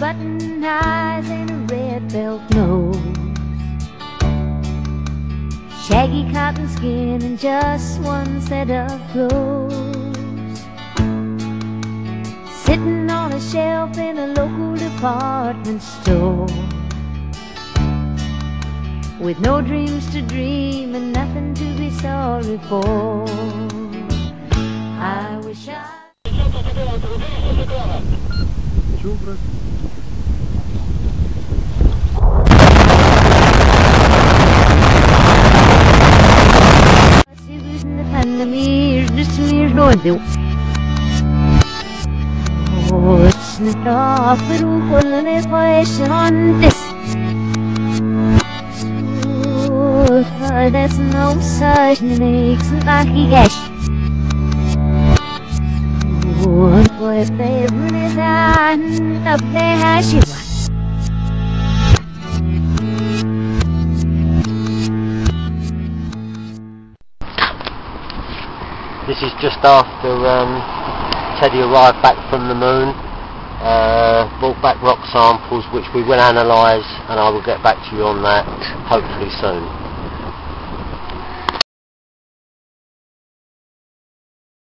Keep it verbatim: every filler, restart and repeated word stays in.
button eyes and a red belt nose, shaggy cotton skin and just one set of clothes, sitting on a shelf in a local department store, with no dreams to dream and nothing to be sorry for. I wish I... There's no such snakes like cash. One boy favorite is on up there hash. This is just after um, Teddy arrived back from the moon, uh, brought back rock samples which we will analyse, and I will get back to you on that hopefully soon.